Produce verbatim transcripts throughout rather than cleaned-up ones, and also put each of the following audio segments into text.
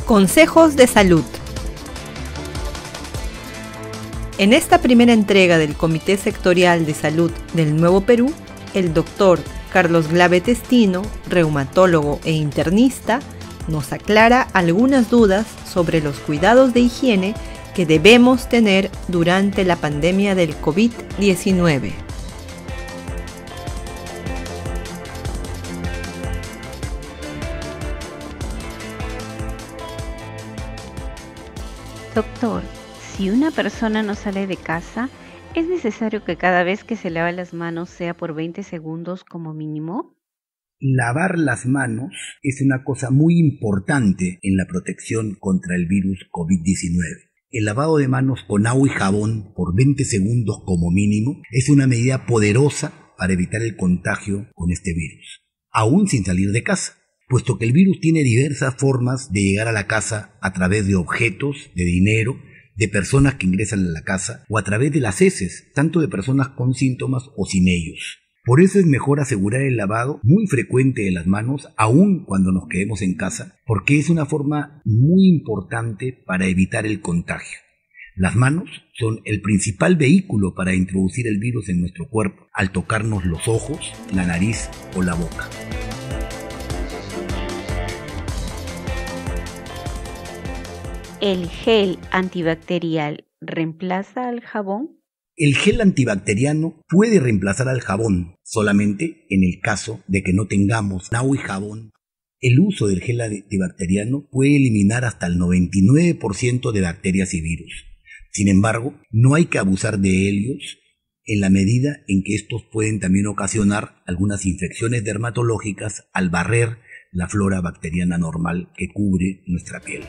Consejos de salud. En esta primera entrega del Comité Sectorial de Salud del Nuevo Perú, el doctor Carlos Glave Testino, reumatólogo e internista, nos aclara algunas dudas sobre los cuidados de higiene que debemos tener durante la pandemia del COVID diecinueve. Doctor, si una persona no sale de casa, ¿es necesario que cada vez que se lava las manos sea por veinte segundos como mínimo? Lavar las manos es una cosa muy importante en la protección contra el virus COVID diecinueve. El lavado de manos con agua y jabón por veinte segundos como mínimo es una medida poderosa para evitar el contagio con este virus, aún sin salir de casa, puesto que el virus tiene diversas formas de llegar a la casa a través de objetos, de dinero, de personas que ingresan a la casa o a través de las heces, tanto de personas con síntomas o sin ellos. Por eso es mejor asegurar el lavado muy frecuente de las manos, aun cuando nos quedemos en casa, porque es una forma muy importante para evitar el contagio. Las manos son el principal vehículo para introducir el virus en nuestro cuerpo, al tocarnos los ojos, la nariz o la boca. ¿El gel antibacterial reemplaza al jabón? El gel antibacteriano puede reemplazar al jabón, solamente en el caso de que no tengamos agua y jabón. El uso del gel antibacteriano puede eliminar hasta el noventa y nueve por ciento de bacterias y virus. Sin embargo, no hay que abusar de ellos en la medida en que estos pueden también ocasionar algunas infecciones dermatológicas al barrer la flora bacteriana normal que cubre nuestra piel.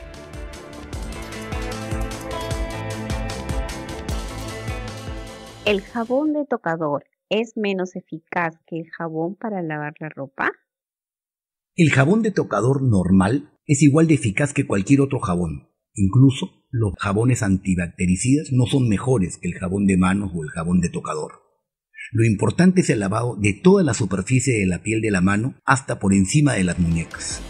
¿El jabón de tocador es menos eficaz que el jabón para lavar la ropa? El jabón de tocador normal es igual de eficaz que cualquier otro jabón. Incluso los jabones antibactericidas no son mejores que el jabón de manos o el jabón de tocador. Lo importante es el lavado de toda la superficie de la piel de la mano hasta por encima de las muñecas.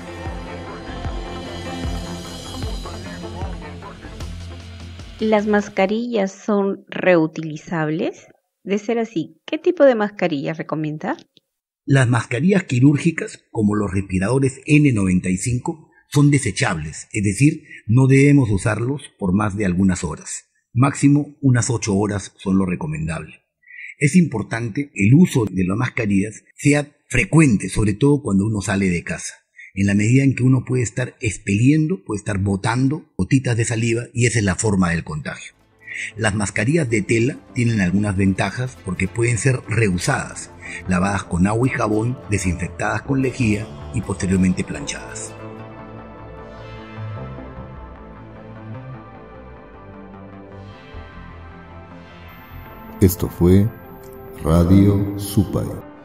¿Las mascarillas son reutilizables? De ser así, ¿qué tipo de mascarilla recomienda? Las mascarillas quirúrgicas, como los respiradores ene noventa y cinco, son desechables, es decir, no debemos usarlos por más de algunas horas. Máximo unas ocho horas son lo recomendable. Es importante el uso de las mascarillas sea frecuente, sobre todo cuando uno sale de casa, en la medida en que uno puede estar expeliendo, puede estar botando gotitas de saliva, y esa es la forma del contagio. Las mascarillas de tela tienen algunas ventajas porque pueden ser reusadas, lavadas con agua y jabón, desinfectadas con lejía y posteriormente planchadas. Esto fue Radio Supay.